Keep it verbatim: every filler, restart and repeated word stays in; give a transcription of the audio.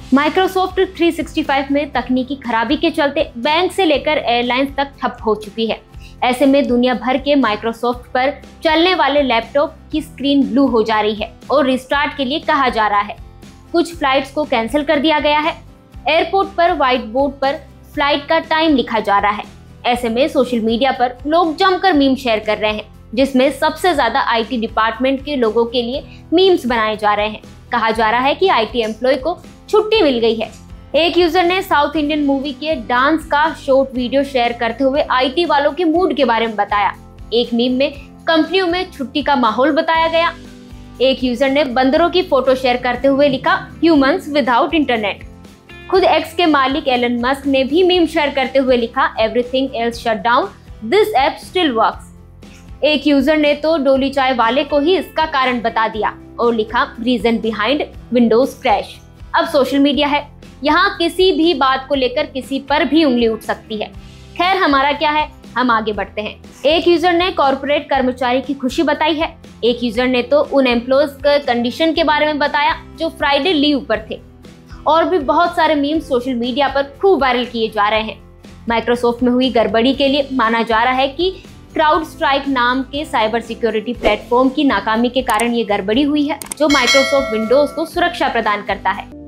Microsoft तीन सौ पैंसठ में तकनीकी खराबी के चलते बैंक से लेकर एयरलाइंस तक ठप हो चुकी है। ऐसे में दुनिया भर के माइक्रोसॉफ्ट पर चलने वाले लैपटॉप की स्क्रीन ब्लू हो जा रही है और रिस्टार्ट के लिए कहा जा रहा है। कुछ फ्लाइट्स को कैंसिल कर दिया गया है। एयरपोर्ट पर व्हाइट बोर्ड पर फ्लाइट का टाइम लिखा जा रहा है। ऐसे में सोशल मीडिया पर लोग जमकर मीम शेयर कर रहे हैं, जिसमें सबसे ज्यादा आईटी डिपार्टमेंट के लोगों के लिए मीम्स बनाए जा रहे हैं। कहा जा रहा है कि आईटी एम्प्लॉय को छुट्टी मिल गई है। एक यूजर ने साउथ इंडियन मूवी के डांस का शॉर्ट वीडियो शेयर करते हुए आईटी वालों के मूड के बारे में बताया। एक मीम में कंपनियों में छुट्टी का माहौल बताया गया। एक यूजर ने बंदरों की फोटो शेयर करते हुए लिखा, ह्यूमंस विदाउट इंटरनेट। खुद एक्स के मालिक एलन मस्क ने भी मीम शेयर करते हुए लिखा, everything else shut down, this app still works. एक यूजर ने तो डोली चाय वाले को ही इसका कारण बता दिया और लिखा, रीजन बिहाइंड विंडोज क्रैश। अब सोशल मीडिया है, यहाँ किसी भी बात को लेकर किसी पर भी उंगली उठ सकती है। खैर, हमारा क्या है, हम आगे बढ़ते हैं। एक यूजर ने कॉर्पोरेट कर्मचारी की खुशी बताई है। एक यूजर ने तो उन एम्प्लॉयज के कंडीशन के बारे में बताया जो फ्राइडे लीव पर थे। और भी बहुत सारे मीम्स सोशल मीडिया पर खूब वायरल किए जा रहे हैं। माइक्रोसॉफ्ट में हुई गड़बड़ी के लिए माना जा रहा है कि क्राउड स्ट्राइक नाम के साइबर सिक्योरिटी प्लेटफॉर्म की नाकामी के कारण ये गड़बड़ी हुई है, जो माइक्रोसॉफ्ट विंडोज को सुरक्षा प्रदान करता है।